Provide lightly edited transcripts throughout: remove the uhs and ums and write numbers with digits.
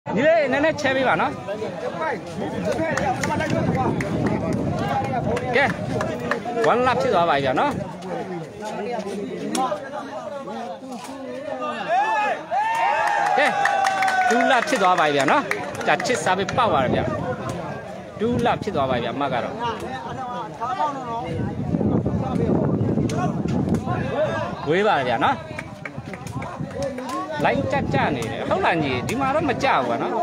นี่เลยนั่นแช่ไปบ้านะแกวันรับที่ตัวไปบ้านะแกดูรับที่ตัวไปบ้านะจัดชิดสาบิป้าวอะไรบ้าดูรับที่ตัวไปบ้ามากันเว้ยบ้าบ้านะไล่จ้านี่เขาหลังยี่ดีมาแล้วมาจ้าวะเนาะ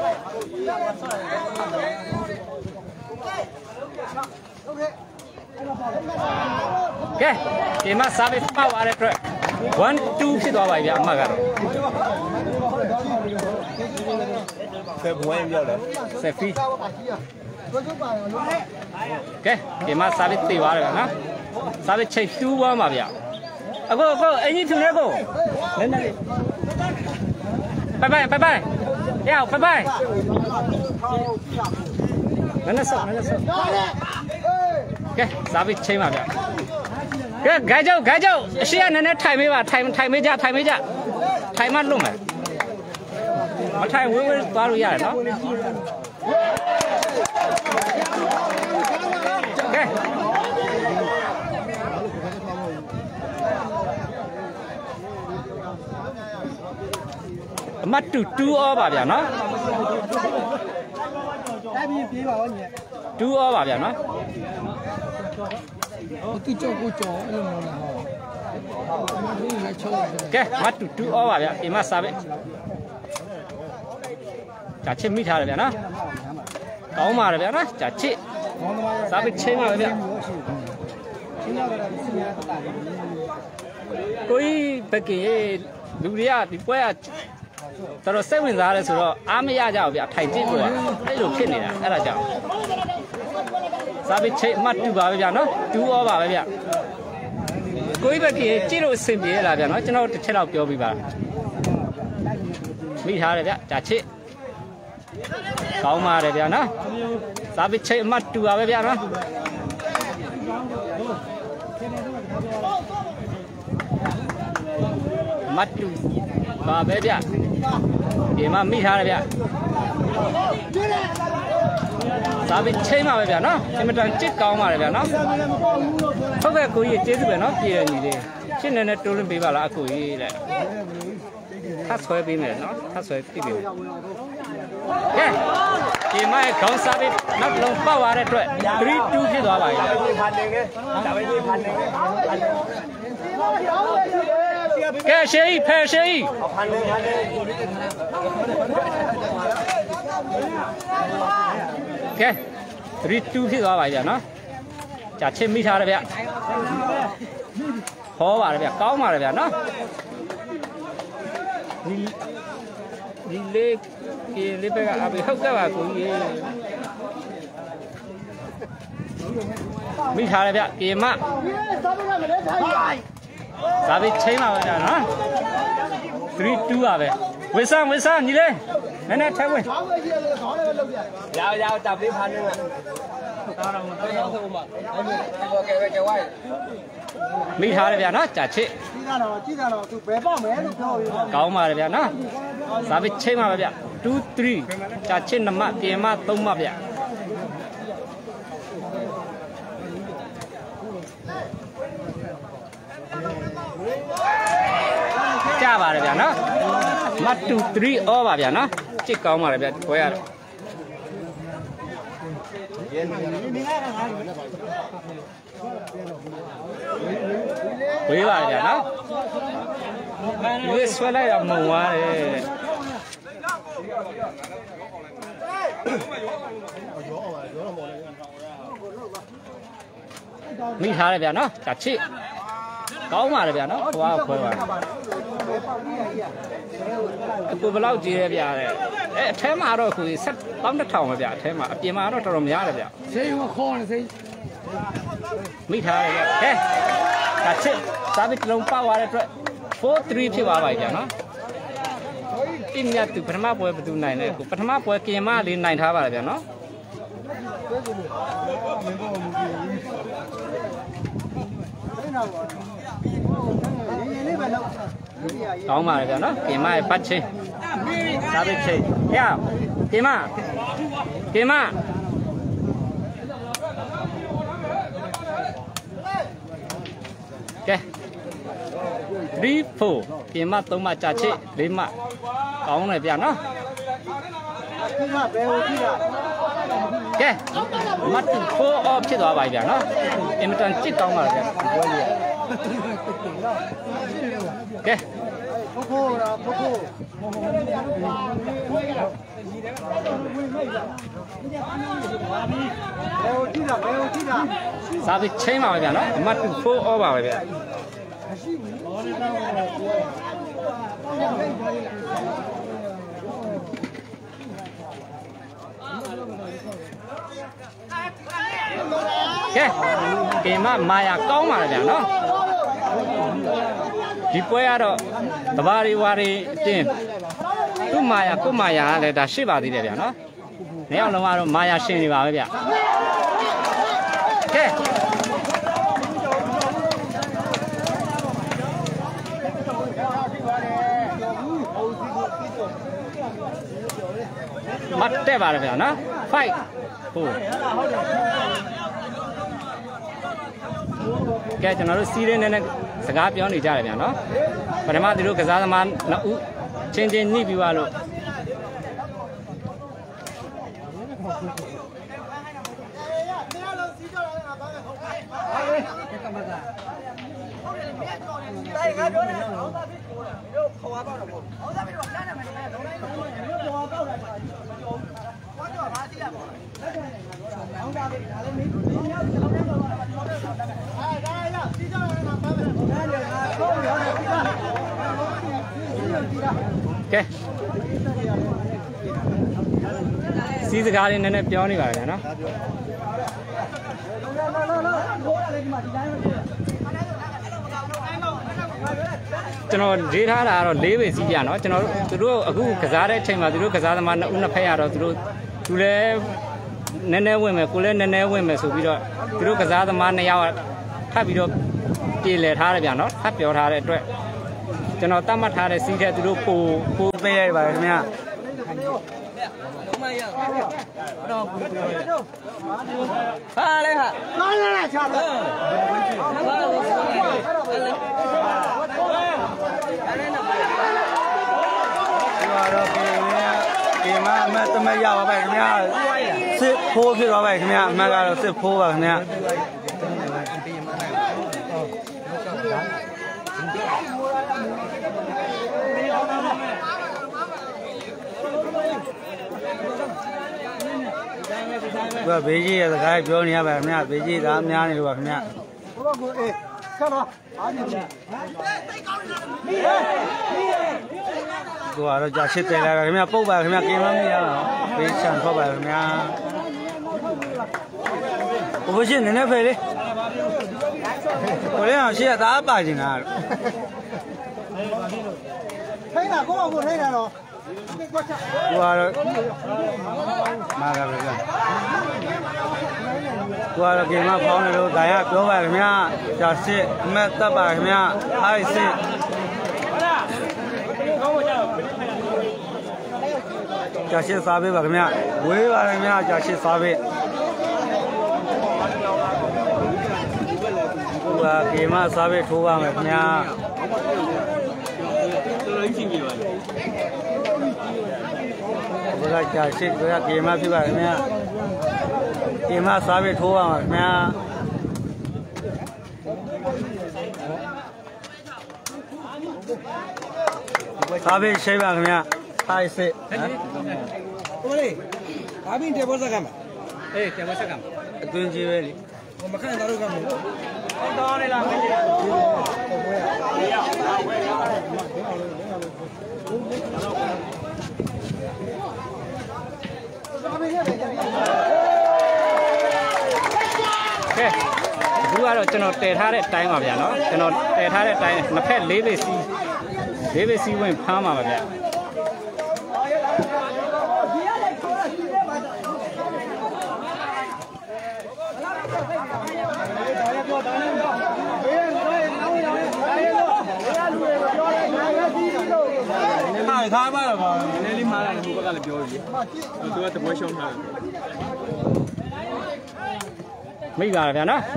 แกเกมาซาบิป้าวอะไรด้วย1 2ဖြစ်သွားပါပြီအမှတ်ကတော့ဆက်ဘွဲပြောတယ်ဆက်ဖီကဲဒီမှာစာပြီးသိသွားတယ်နော်စာပြီးချိန်တူးသွားမှာဗျအခုအင်ကြီးဖြူနေကိုနည်းနည်းလေး拜拜要拜拜နည်းနည်းဆော့ကဲစာပြီးချိန်ပါဗျကဲဂိုင်းကျောက်အရှိရနည်းနည်းထိုင်မေးပါထိုင်မေးကြထိုင်မှလွတ်မယ်မထိုင်ဝေးသွားလို့ရတယ်နော်ကဲအမတ်တူဩပါဗျာနော်တိုက်ပြီးပြေးပါဦးညီတူဩပါဗျာနော်သူကြောက်ကိုကြောက်အဲ့လိုမျိုးလားဟောကဲမတ်တူဩပါဗျာဒီမှာစားပဲဂျာချစ်မိထားတယ်ဗျာနော်ကောင်းပါတယ်ဗျာနော်ဂျာချစ်စားပဲချင်းပါပဲဗျာကိုကြီးဘက်ကလူတွေကဒီပွဲကတော်စိတ်ဝင်စားရဲဆိုတော့အားမရကြဘူးဗျထိုင်ကြည့်လို့အဲ့လိုဖြစ်နေတာအဲ့ဒါကြောင့်စားပြီးချိန်မှတ်တူပါပဲဗျနော်တူဩပါပဲဗျကိုကြီးဘက်ကကြည့်လို့အဆင်ပြေလာဗျနော်ကျွန်တော်တစ်ချက်တော့ပြောပြပါမိထားတယ်ဗျဂျာချစ်ကောင်းပါတယ်ဗျနော်စားပြီးချိန်မှတ်တူပါပဲဗျနော်မှတ်တူပါပဲဗျဒီမှာမိထားတယ်ဗျစားပြီးချိန်ပါပဲဗျနော်အင်မတန်ကြစ်ကောင်းပါတယ်ဗျနော်ဟုတ်ကဲ့ကိုကြီးကျေးဇူးပဲနော်ပြည်ရညီလေးရှင်းနေတိုးလင်းပေးပါလားအကိုကြီးတဲ့ထပ်ဆွဲပေးမယ်နော်ထပ်ဆွဲပြပေးမယ်ကဲဒီမှာခေါင်းစားပြီးနောက်လုံးပေါက်ရတဲ့အတွက်3-2ဖြစ်သွားပါပြီဒါပဲဒီဖန်နေကဲရှေးဖယ်ရှေးဖန်နေကဲ3-2ဖြစ်သွားပါပြီနော်ဂျာချစ်မိထားတယ်ဗျဟောပါတယ်ဗျကောင်းပါတယ်ဗျနော်ဒီလေးပဲကအဘေဟုတ်ကဲ့ပါကိုကြီးမိထားတယ်ဗျပြေမစားပြီးချိန်ပါပဲဗျနော်3-2ပါပဲဝစ်ဆန်းညီလေးနည်းနည်းထဲဝင်ရောက်တပ်လေးဖာနေမှာမိထားတယ်ဗျနော်ကြာချစ်ကြည့်တာတော့သူဘယ်ပေါ့မယ်လို့ပြောပြီးကောင်းပါတယ်ဗျနော်စားပြီးချိန်ပါပဲဗျ2-3ကြာချစ်2မှပြေမ3မှဗျကြပါတယ်ဗျနော်မတ်2-3ဩပါဗျာနော်ကြစ်ကောင်းပါတယ်ဗျခွဲရတယ်ဝေးပါဗျာနော်ဒီဆွဲလိုက်တော့မုံသွားတယ်မိထားတယ်ဗျာနော်ဂျာချစ်ကောင်းပါတယ်ဗျာနော်ခွာခွဲပါအခုဘယ်လောက်ကြီးရဲဗျာတဲ့အထဲမှာတော့ခု1,200ပဲဗျာအထဲမှာအပြင်မှာတော့တော်တော်များတယ်ဗျာဆေးရောခေါ်နေဆေးမိထားတယ်ဗျာဟဲ့ဒါချစ်စားပြီးလုံးပေါက်သွားတဲ့အတွက်4-3ဖြစ်သွားပါပြီဗျာနော်တိမြတ်သူပထမပွဲဘယ်သူနိုင်လဲအခုပထမပွဲကင်မလေးနိုင်ထားပါတယ်ဗျာနော်လေးပဲလောက်ကောင်းပါလေဗျာနော်ကင်မရဲ့ပတ်ချင်းစားပြီးချင်းရကင်မကဲ3 4ကင်မ3မကြာချစ်4မကောင်းတယ်ဗျာနော်ကဲမတ်4 off ဖြစ်သွားပါပြီဗျာနော်အင်မတန်ကြစ်ကောင်းပါလေဗျာပွဲလေးကဲစားပြီးချင်းပါပဲဗျာနော်အမတ်4 off ပါပဲဗျာကဲကင်မမာယာကောင်းပါလေဗျာနော်ဒီပွဲကတော့တဘာရီဝါရီအတင်းသူ့မာယာကိုမာယာကလည်းဒါရှိပါသေးတယ်ဗျာနော်နှစ်ယောက်လုံးကတော့မာယာရှင်နေပါပဲဗျာကဲမတ်တဲ့ပါလေဗျာနော်5 4ကဲကျွန်တော်တို့စီးရင်းနဲ့စကားပြောနေကြတယ်ဗျာနော်ပထမသူတို့ကစားသမားနှစ်ဦးချင်းချင်းနှိပြီးသွားလို့ကဲစီးစကားလေးနည်းနည်းပြောနေပါဗျာနော်ကျွန်တော်ရေးထားတာကတော့၄ပဲစီးပြနော်ကျွန်တော်သူတို့အခုကစားတဲ့အချိန်မှာသူတို့ကစားသမားနှစ်ဦးနှစ်ဖက်ရတော့သူလည်းနည်းနည်းဝင်မယ်ကိုလည်းနည်းနည်းဝင်မယ်ဆိုပြီးတော့သူတို့ကစားသမားနှစ်ယောက်ထပ်ပြီးတော့ပြည်လည်ထားတယ်ဗျာနော်ထပ်ပြောထားတဲ့အတွက်ကျွန်တော်တတ်မှတ်ထားတဲ့စီးတဲ့သူတို့ပိုပေးရပါတယ်ခင်ဗျာဟာလေဟာလာလာချာတော့ဒီမှာအမတ်တမရပါပဲခင်ဗျာစစ်ဖိုးဖြစ်သွားပါခင်ဗျာအမတ်ကတော့စစ်ဖိုးပါခင်ဗျာဘေးကြီးရဲ့စကားပြောနေရပါခင်ဗျာဘေးကြီးသားများနေလို့ပါခင်ဗျာဘုရားကိုအေးဆက်တော့အားနေတယ်ကိုကတော့ကြာရှစ်တယ်လာခင်ဗျာပုတ်ပါခင်ဗျာกินမမရအောင်ဘေးချန်ထွက်ပါခင်ဗျာဘုရားရှင်နည်းနည်းဖေးလေးကိုလည်းအောင်ရှေ့ကသားပါကျင်တာထိုင်းတာကိုအောင်ကိုထိုင်းတာတော့ကိုကတော့မာကပဲကိုကတော့กินမဖောင်းနေလို့ဒါရပြောပါခင်ဗျာကြာရှစ်အမတ်တက်ပါခင်ဗျာအိုက်စစ်ကြာရှစ်စားပေးပါခင်ဗျာဝေးပါခင်ဗျာကြာရှစ်စားပေးကိုကကေမစားပေးထိုးပါမယ်ခင်ဗျာကိုကကြာရှစ်ကိုကကေမဖြစ်ပါခင်ဗျာကေမစားပေးထိုးပါမယ်ခင်ဗျာစားပေးရှိပါခင်ဗျာအိုက်စစ်ကိုလေးဘာဘင်းတေဘောစကမ်းအေးတေဘောစကမ်းအတွင်းကြီးပဲလေမခန့်တာတော့ကမ်းမလို့တော်နေလားမင်းကြီးကဲအခုကတော့ကျွန်တော်တည်ထားတဲ့အတိုင်းပါဗျာနော်ကျွန်တော်တည်ထားတဲ့အတိုင်းနှစ်ဖက်၄ပဲစီးဝင်ဖမ်းပါပါဗျာကตัวตัวชมนะไม่กล้าเลยนะ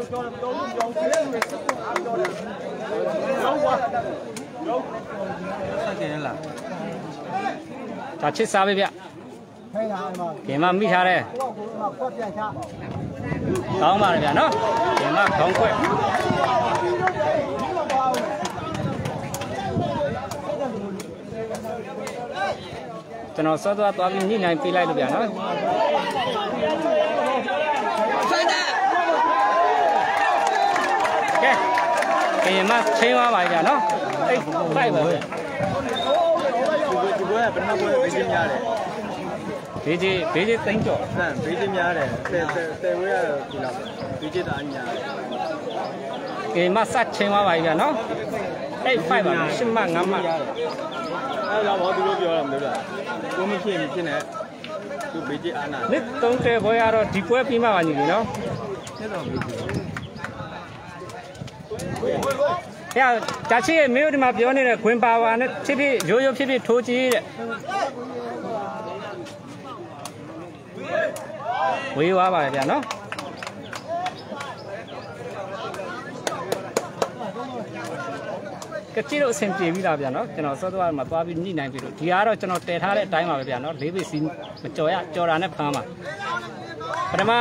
จะชิดซาไปเปียเกี่ยมาไม่ช้าเลยท้องมาเลยเนาะเกี่ยมาท้องกุ้ยจะนอนสดตัวนี้นี่ไงปีไรลูกเปียเนาะเกี่ยมาเชื่อมาไปเปียเนาะไอ้ไปแบบจุดว่าเป็นมาบุญเป็นยังไงเลยเบจิตั้งจ่อนั่นเป็นยังไงเลยแต่ว่ากี่ลับเบจิต่างยังเกี่ยมาสัตว์เชื่อมาไปเปียเนาะไอ้ไปแบบชิมมากงามมากเราบอกดูรูปย้อนดูด้วยกูไม่เชื่อมีที่ไหนดูเบจิอานานี่ตรงเตะบอยอะไรดีกว่าพี่มาวันนี้เนาะเฮ้ยจ่าชีไม่รู้ที่มาพิจารณาเนี่ยคุณป้าวันนี้ที่โยโย่ที่ทูจีวิ่งว่าไปเดี๋ยวเนาะก็จีโร่เซนตีวีลาเปียเนาะจะนอนสตัวมาตัววินนี่ไหนพี่ดูที่อาร์เราจะนอนเตะท่าเล่ไทม์มาเปียเนาะเดบิสินมาจ่อยจ่อร้านเนี่ยพามาปฐม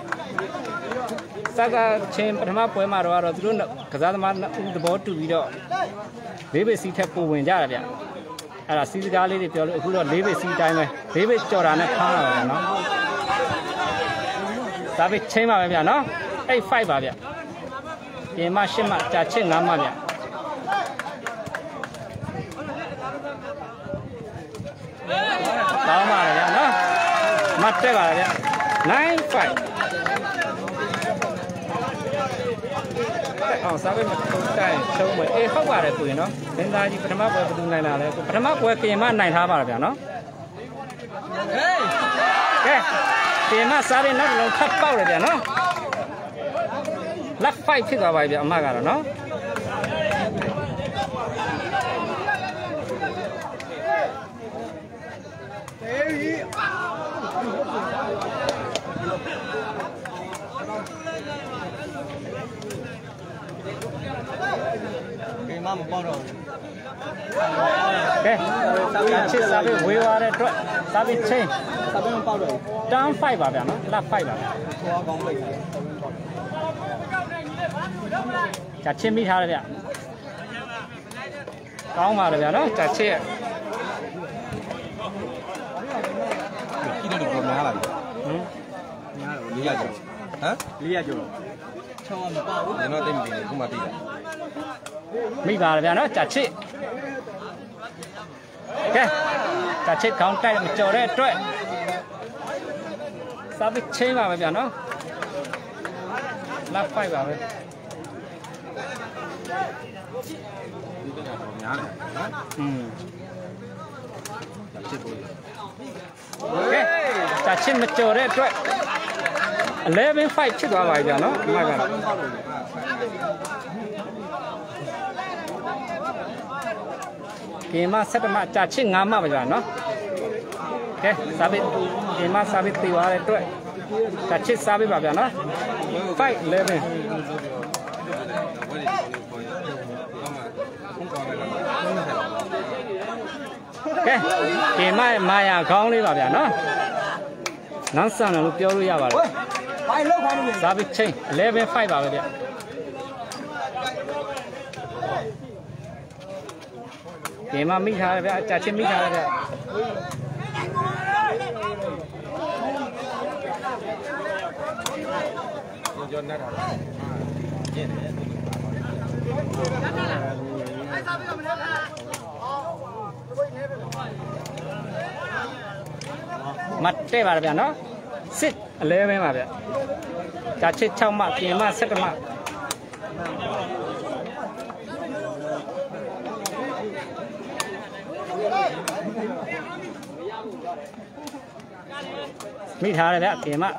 สักเช่นปฐมป่วยมาเราดูนกษัตริย์มาอุดบอตูวีดเดบิสินแทบปูวินจ้าเปียอะไรสิกาลีเปียรู้คุณว่าเดบิสินไทม์ไหมเดบิจ่อร้านเนี่ยพามาเนาะซาบิเช่นมาเปียเนาะไอ้ไฟมาเปียเกี่ยมาชิมมาจ่าเช่นงามมาเปียတောင်းပါလေဗျာနော်မတ်တက်ပါလေဗျာ95အောင်စားပေးမထုတ်တိုင်းချုံးမယ်အေးဟုတ်ပါတယ်ကိုရင်နော်စင်သားကြီးပထမပွဲဘယ်သူနိုင်လာလဲပထမပွဲပြင်မနိုင်ထားပါလားဗျာနော်ဟေးကဲပြင်မစားရင်နောက်လုံးထပ်ပေါက်လေဗျာနော်လက်ဖိုက်ဖြစ်သွားပါပြီဗျာအမကတော့နော်မမပေါတော့ကဲချစ်စားပြီးဝေးသွားတဲ့အတွက်စားပြီးချင်းစားပြီးမပေါတော့တန်း5ပါဗျာနော်လက်5ပါဗျာသွားကောင်းပိတ်ဂျာချင်းမိထားတယ်ဗျာကောင်းပါလေဗျာနော်ဂျာချစ်ကြီးတယ်လို့များလာပြီများတော့400ကျော်ဟမ်400ကျော်ချောင်းမပေါဘူးကျွန်တော်တိတ်မပြီးဘူးခုမှပြီးတာမိပါလေဗျာနော်ကြာချစ်ကဲကြာချစ်ခေါင်းတိုက်မကြော်တဲ့အတွက်စားပြီးချင်းပါပဲဗျာနော်လက်ဖိုက်ပါပဲများတယ်ကြာချစ်ပို့ကဲကြာချစ်မကြော်တဲ့အတွက်11 5ဖြစ်သွားပါပြီဗျာနော်ဒီမှာကเกมมา7มาจ่าชิด5มาไปจ้ะเนาะโอเคซาบิเกมมาซาบิตีว่าเลยด้วยจ่าชิดซาบิป่ะဗျာเนาะ5 11โอเคเกมมาယာခေါင်းလေးပါဗျာเนาะနောက်ဆန်တယ်လို့ပြောလို့ရပါတယ်ဘိုင်လောက်ခေါင်းနေซาบิချင်း11 5ပါပဲဗျာเกมมาမိထားတယ်ဗျာကြာချင်းမိထားတယ်ဗျာကျော်နေတာကျင်းတယ်မတ်တဲ့ပါဗျာနော်စစ်11ပါဗျာကြာချစ်6မှပြင်မှ7မှမိထားတယ်ဗျပြင်မှ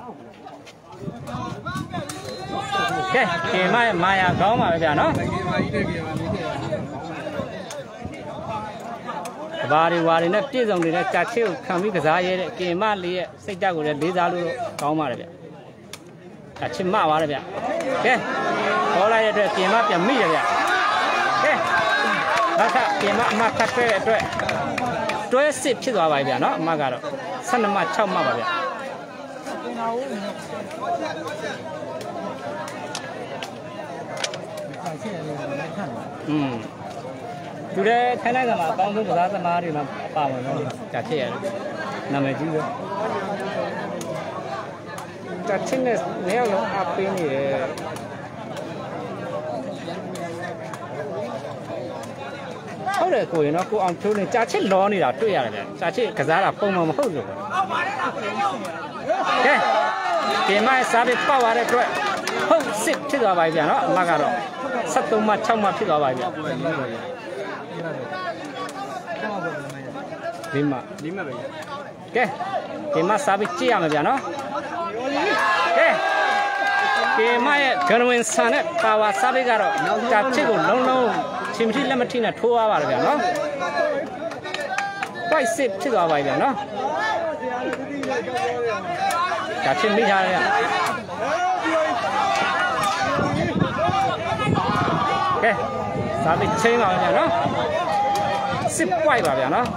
ကဲပြင်မှမာယာကောင်းပါပဲဗျာနော်ဘဘာတွေဝါတွေနဲ့ပြည့်စုံနေတဲ့ကြာချစ်ကိုခံပြီးကစားရတဲ့ကင်မလေးရဲ့စိတ်ဓာတ်ကိုလည်းလေးစားလို့ကောင်းပါတယ်ဗျကြာချစ်မပါတယ်ဗျကဲခေါ်လိုက်တဲ့အတွက်ကင်မပြန်မိတယ်ဗျကဲနောက်ထပ်ကင်မအမထပ်ခဲ့တဲ့အတွက်တွဲစစ်ဖြစ်သွားပါပြီဗျနော်အမကတော့12မှ6မှပါဗျသူလည်းထိုင်းနိုင်ငံမှာအကောင်းဆုံးကစားသမားတွေမှာပါဝင်တော့ကြာချစ်ရတယ်နာမည်ကြီးပဲကြာချစ်နဲ့နေရာလုံးအပင်းနေတယ်ဟုတ်တယ်ကိုရင်တော့ကိုအောင်ဖြိုးနေကြာချစ်လောနေတာတွေ့ရတယ်ဗျကြာချစ်ကစားတာပုံမှန်မဟုတ်လို့ပဲကဲဒီမှာစားပြီးပေါက်ရတဲ့အတွက်ဟုတ်စစ်ဖြစ်သွားပါပြီဗျနော်အမကတော့73မှ6မှဖြစ်သွားပါပြီဗျဒီမှာပဲကဲဒီမှာစားပြီးကြည့်ရမယ်ဗျနော်ကဲဒီမှာရဲ့ဂရဝင်ဆန်နဲ့ပါဝါစားပြီးကတော့ကြာချစ်ကိုလုံးလုံးချင်းမထိလက်မထိနဲ့ထိုးရပါတယ်ဗျနော်ပိုက်စစ်ဖြစ်သွားပါပြီဗျနော်ကြာချစ်မိထားရကဲစားပြီးချင်းပါဗျနော်စစ်ပွိုက်ပါဗျနော်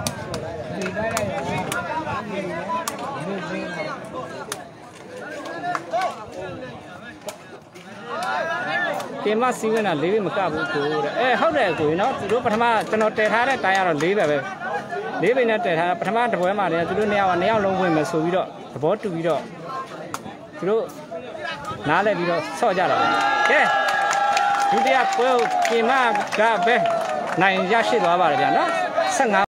ကင်မစီဝင်တာ၄ပဲမကဘူးကိုတဲ့ဟုတ်တယ်ကိုနော်သူတို့ပထမကျွန်တော်တည်ထားတဲ့တိုင်းကတော့၄ပဲ၄ပဲနဲ့တည်ထားပထမတစ်ပွဲမှာလည်းသူတို့2ယောက်လုံးဝင်မယ်ဆိုပြီးတော့သဘောတူပြီးတော့သူတို့နားလဲပြီးတော့ဆော့ကြတာကဲဒုတိယပွဲကိုကင်မကပဲနိုင်ရရှိသွားပါတယ်ဗျာနော်15